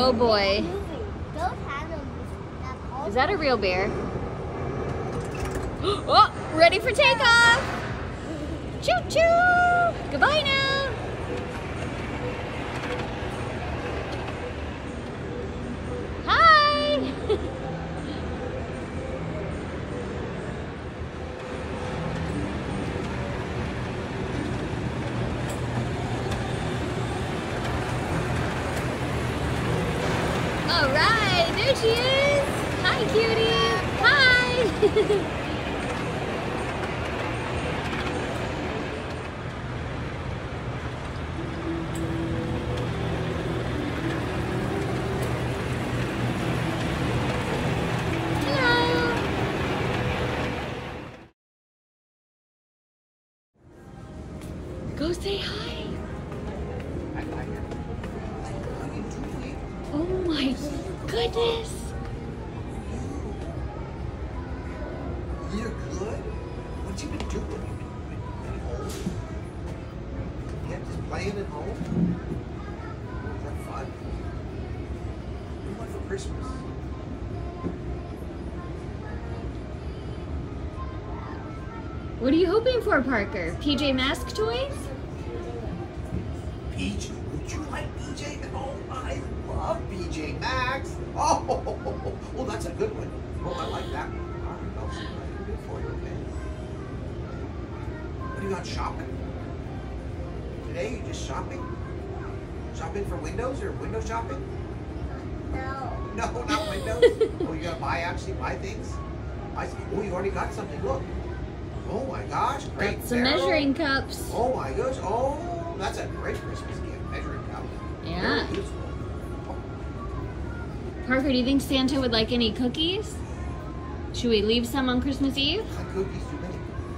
Oh boy. Those had them. Is that a real bear? Oh, ready for takeoff! Choo choo! Goodbye now! Hi! All right, there she is! Hi, cutie! Hi! Go say hi. Oh my goodness. You're good? What you been doing? Been home? Yeah, just playing at home? Is that fun? What do you want for Christmas? What are you hoping for, Parker? PJ Masks toys? PJ? Would you like PJ? Oh, I love PJ Masks. Oh, that's a good one. Oh, I like that one. All right, I'll see what I can do for you, okay? What do you got shopping? Today, you just shopping? Shopping for windows or window shopping? No. No, not windows. Oh, you gotta actually buy things? I see. Oh, you already got something. Look. Oh my gosh, great. Got some barrel. measuring cups. Oh my gosh. Oh, that's a great Christmas gift. Measuring cup. Yeah. Very useful. Parker, do you think Santa would like any cookies? Should we leave some on Christmas Eve? Not cookies too many.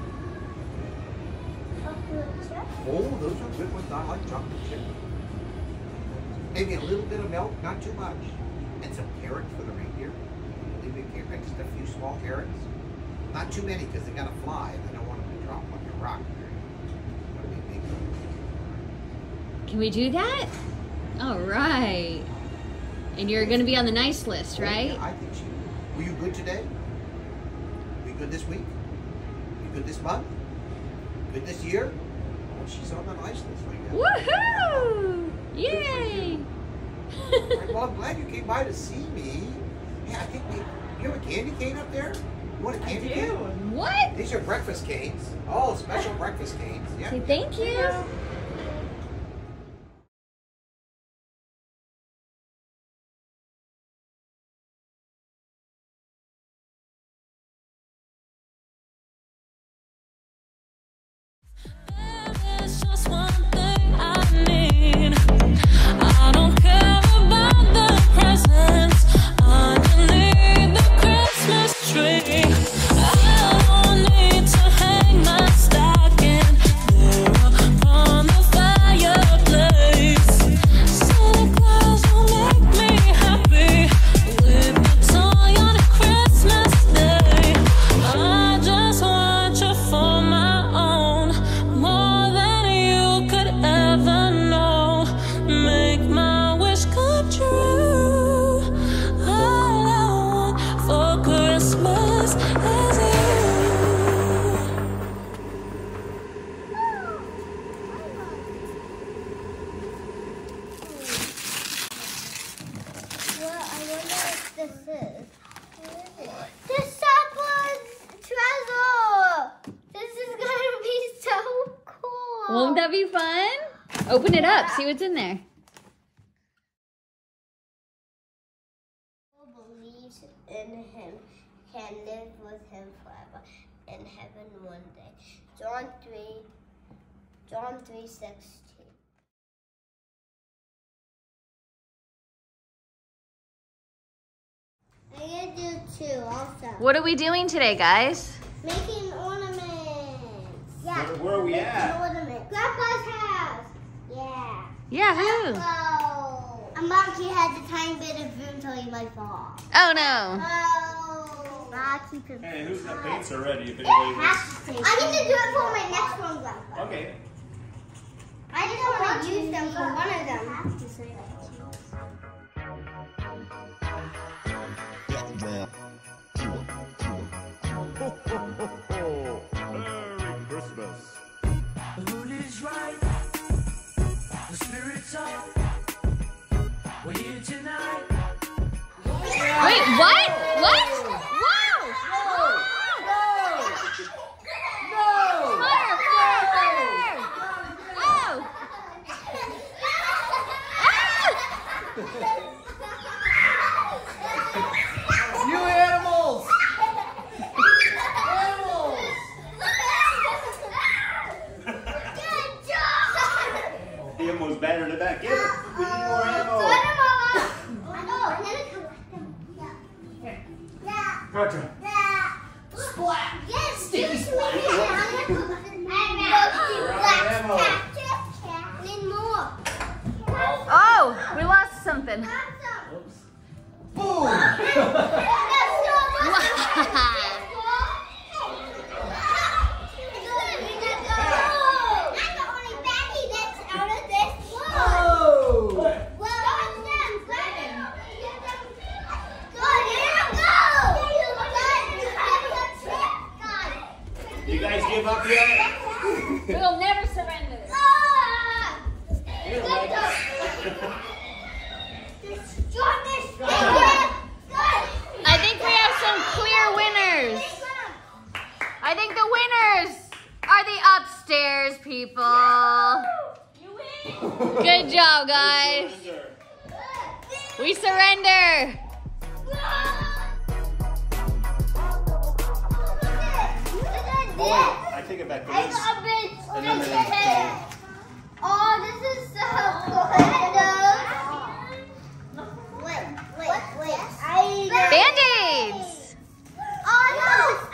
Chocolate chip. Oh, those are good ones. I like chocolate chip. Maybe a little bit of milk, not too much. And some carrots for the reindeer. Leave it carrots, just a few small carrots. Not too many because they gotta fly and I don't want them to drop like a rock. What do we make? Can we do that? All right. And you're going to be on the nice list, right? Yeah, I think she. Were you good today? Were you good this week? You good this month? Good this year? Oh, she's on the nice list like that. Woohoo! Yay! All right, well, I'm glad you came by to see me. Yeah, I think you have a candy cane up there? You want a candy cane? What? These are breakfast canes. Oh, special breakfast canes. Yeah. Say thank you. There's just one thing I need. I don't care about the presents underneath the Christmas tree. I don't need to hang my stocking there upon the fireplace. Santa Claus will make me happy with a toy on Christmas Day. I just want you for my own, more than you could ever know. Make my wish come true. All I want for Christmas is you. Well, I wonder what this is. The Sapa's treasure! This is gonna be so cool! Won't that be fun? Open it up. See what's in there. Who believes in him can live with him forever in heaven one day. John 3:16. I'm gonna do two also. What are we doing today, guys? Making ornaments. Yeah. Where are we making at? Ornaments. Grandpa's house. Yeah. Yeah, who? Oh. A monkey has a tiny bit of room so he might fall. Oh, no. Oh. I'll keep him. Hey, who's got paints already? If I anybody get to do it for my next one, Grandpa. Okay. I just want to use them for one of them. He almost battered it back. Give it. We need more ammo. Gotcha. Yes, Sticky splat. Oh, we lost something. Boom! You guys give up yet? We'll never surrender. Here, Mike. I think we have some clear winners. I think the winners are the upstairs people. Good job, guys. We surrender. Oh, wait, I take it back. There is another thing. Oh, this is so cool. Wait. Band-Aids. Oh no!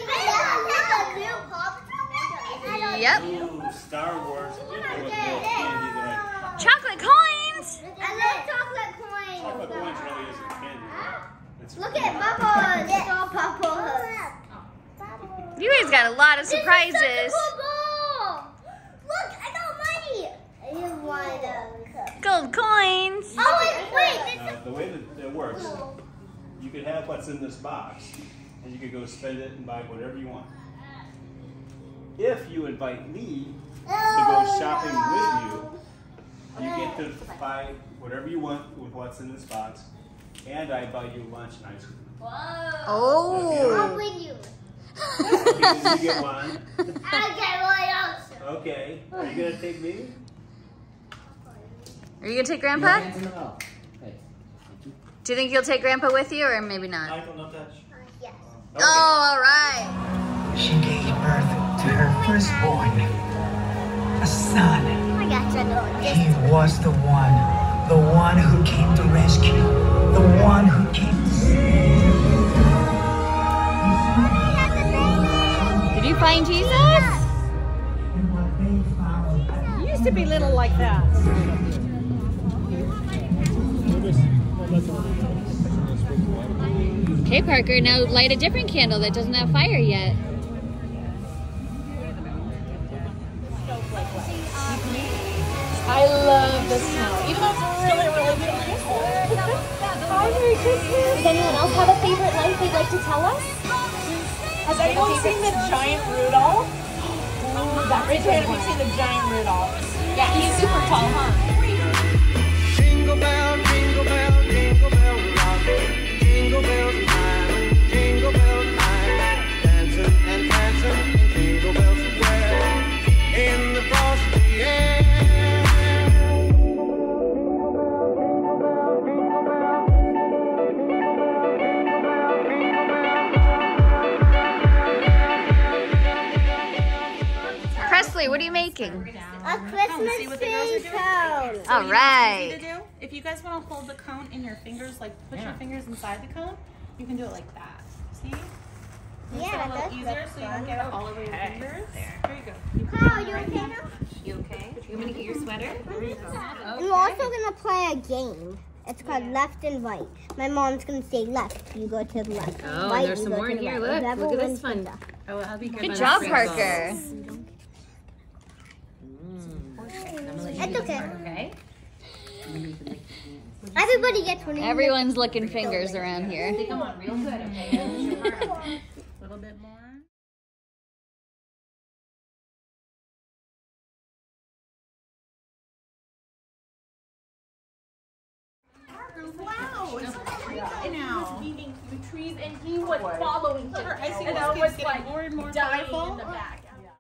I got Yep. Ooh, Star Wars. There was more candy than I. Chocolate coins. I love chocolate coins. Chocolate coins really isn't candy. It's Look at bubbles. It's all bubbles. You guys got a lot of This is surprises. such a cool ball. Look, I got money. You want a Gold coins. Oh wait. The way that it works, you could have what's in this box, and you could go spend it and buy whatever you want. If you invite me to go shopping with you, you get to buy whatever you want with what's in this box, and I buy you lunch and ice cream. Oh. I'll win you. Okay, you get one. I'll get one also. Okay, are you gonna take me? Are you gonna take Grandpa? Do you think you'll take Grandpa with you, or maybe not? Michael, no touch. Yes. Okay. Oh, all right. She gave birth to her firstborn, a son. I got you. He was the one who came to rescue, the one who came to save. Did you find Jesus? And what they found, You used to be little like that. Okay, Parker, now light a different candle that doesn't have fire yet. I love the snow. Even though it's really, really beautiful. Hi, Merry Christmas. Does anyone else have a favorite light they'd like to tell us? Has anyone seen the giant Rudolph? Raise your hand if you've seen the giant Rudolph. Yeah, he's super tall, huh? Jingle bell, jingle bell, jingle bell rock. Jingle bells chime, jingle bells chime. Dancing and prancing in Jingle Bell Square. In the frosty air. Presley, what are you making? A Christmas tree cone. All Easy right. to do. If you guys want to hold the cone in your fingers, like push your fingers inside the cone, you can do it like that. See? Yeah, a little that's easier so you don't get it all over your fingers. There you go. You can Carl, you okay now? You okay? You want me to get your sweater? And we're also gonna play a game. It's called left and right. My mom's gonna say left, you go to the left. Oh, right, there's you some go more to in the here. right. Look, Whoever look at this wins one. wins. Oh, I'll be Good job, Parker. It's okay. Okay. Everybody gets one. Everyone's licking fingers around here. Come on, real good, okay? A little bit more. Wow, it's so now. Eating through trees, and he was following him. I see And this I kid's was getting like more and more dying colorful. in the back.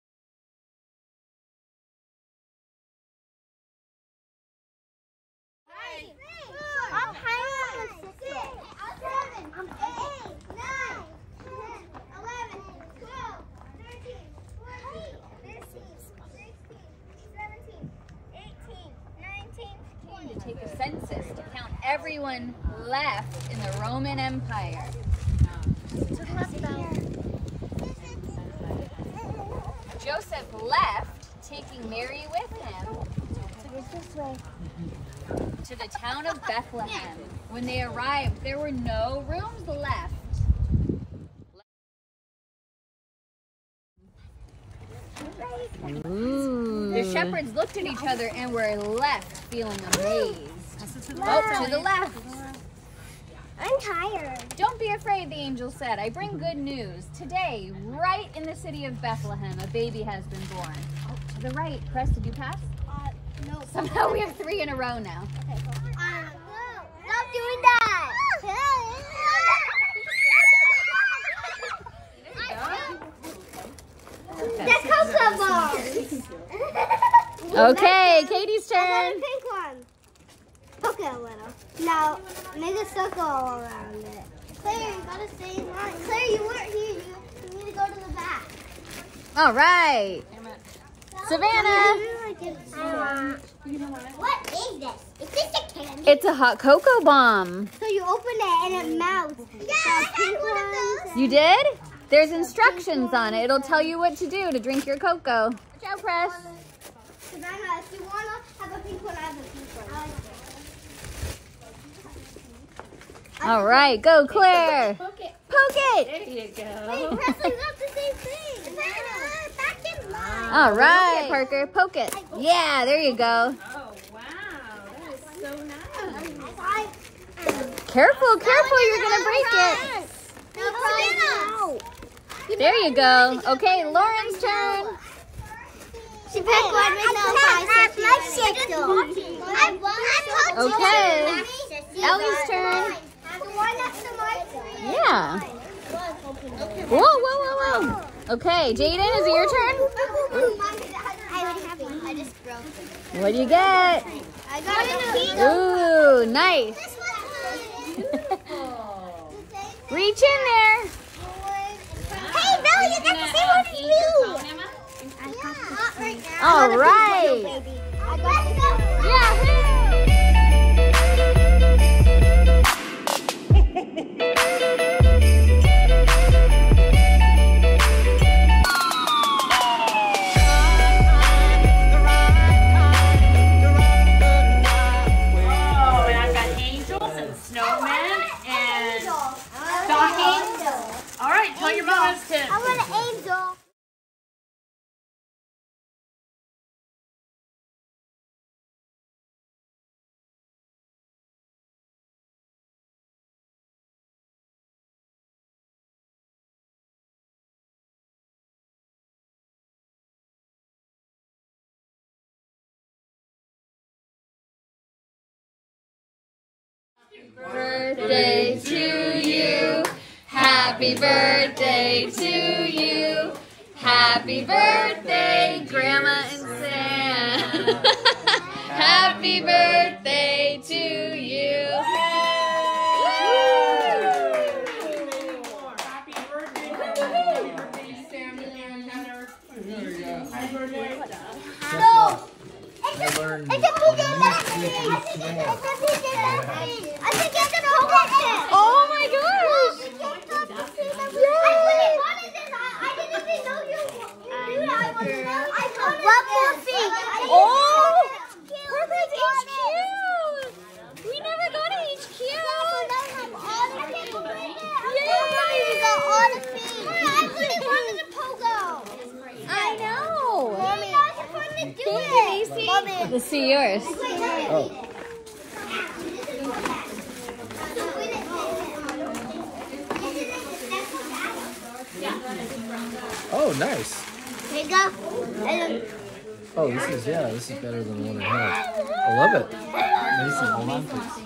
I'm hanging on 6, 7, 8, 9, 10, 11, 12, 13, 14, 15, 16, 17, 18, everyone left in the Roman Empire. Joseph left, taking Mary with him to the town of Bethlehem. When they arrived, there were no rooms left. Ooh. The shepherds looked at each other and were left feeling amazed. Oh, to the left. I'm tired. Don't be afraid, the angel said. I bring good news. Today, right in the city of Bethlehem, a baby has been born. Oh, to the right. Press, did you pass? No. Somehow we have 3 in a row now. Okay, no. Stop doing that. That's cocoa balls. Okay, Katie's turn. I got a pink one. Okay, a little. Now, make a circle all around it. Claire, you gotta stay in line. Claire, you weren't here. You need to go to the back. All right. Savannah. What is this? Is this a candy? It's a hot cocoa bomb. So you open it and it melts. Yeah, I had one of those. You did? There's instructions on it. It'll tell you what to do to drink your cocoa. Watch out, Press. Savannah, if you want to have a pink one, I have a pink one. All right, go, Claire. Poke it. Poke it. There you go. Wait, Presley, that's the same thing. Savannah, back in line. All right, Parker, poke it. Yeah, there you go. Oh, wow. That is so nice. Careful, careful, you're going to break it. No, There you go. Okay, Lauren's turn. she picked one with no size. Okay. Ellie's turn. The one next to my tree. Yeah. Whoa, whoa, whoa, whoa. Okay, Jaden, is it your turn? I already have one. I just broke it. What do you get? I got a Ooh, nice. Reach in there. Hey, Bill, you get the same one as you. Not right now. All right. I got it. Yahoo! Oh, and I've got angels and snowmen and stockings. All right, tell your moms to. I want an angel. Birthday to you. Happy birthday to you. Happy birthday, Grandma and Sam. Happy birthday to you. Happy birthday, Sam and Heather. Happy birthday. No. I learned It's a Pookie Machine. It's a Pookie Machine. I think it's a Pookie. Oh my gosh. I didn't even know you knew that. I wanted to know. One more thing. Oh, Parker's HQ. We never got an HQ. I know. Let's see yours. Oh. Oh, nice. There you go. Oh, this is better than the one I had. I love it. Mason, hold on, please.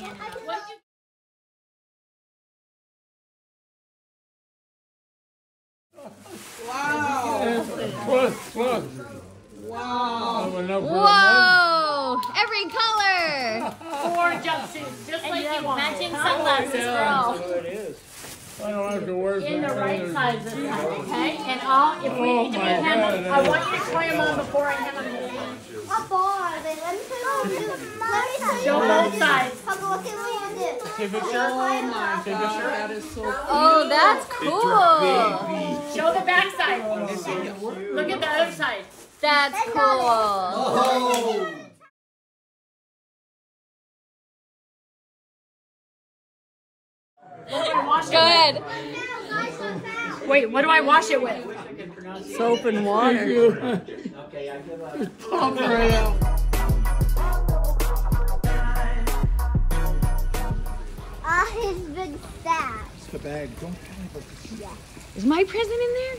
Whoa! Every color. 4 jumpsuits, just like you want. Matching sunglasses for all. I don't have to work. In the right size this time, okay? And I'll, if we need to make him, I want you to try him on before I have him. Papa, let me Show both sides. Papa, what can we do? Take a picture. Take a picture. That is so cool. Oh, that's cool. Show the back side. Look at the other side. That's cool. Oh! Wash Go ahead. Wait, what do I wash it with? Soap and water. Pump right out. His big stash. It's the bag. Don't tell me about this. Is my present in there?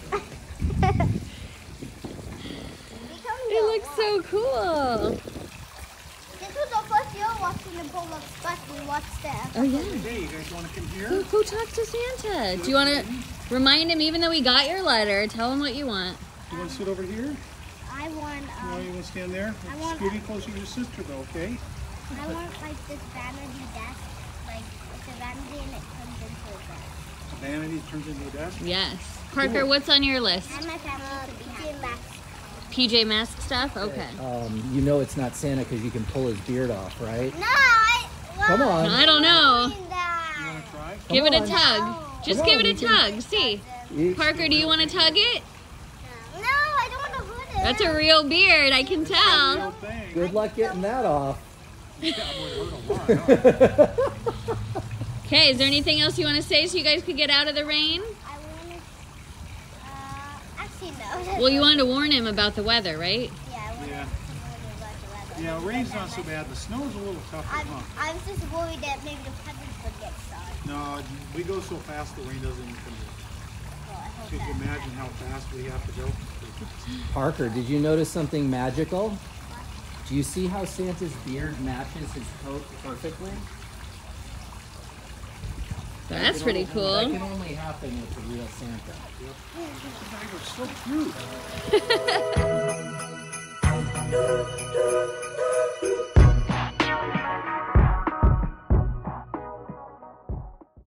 It looks so cool. This was our first year watching the Bowl of Spot. We watched that. Oh, yeah. Hey, you guys want to come here? Go talk to Santa. Do you want to remind him, even though we got your letter, tell him what you want? You want to sit over here? I want, You want to stand there? I want- Scooty closer to your sister, though, okay? I want like this vanity desk. Like, it's a vanity and it turns into a desk. A vanity turns into a desk? Yes. Parker, what's on your list? And my family to be happy. PJ Masks stuff? Okay. You know it's not Santa because you can pull his beard off, right? No, Come on. I don't know. You want to try? Give it a on. tug. Just Come give on, it a you can- tug. See. You- Parker, do you want to tug it? No, I don't want to put it. That's a real beard, I can tell. Real thing. Good luck getting that off. That would hurt a lot, huh? Okay, is there anything else you want to say so you guys could get out of the rain? I want to, actually no. Well, you wanted to warn him about the weather, right? Yeah, I want Yeah. to about the weather. Yeah, rain's not so bad. The snow's a little tougher, huh? I was just worried that maybe the presents would get stuck. No, we go so fast the rain doesn't even come in. Well, I hope You that. can imagine how fast we have to go. Parker, did you notice something magical? Do you see how Santa's beard matches his coat perfectly? That's pretty That cool. can only happen with the real Santa. These guys are so cute.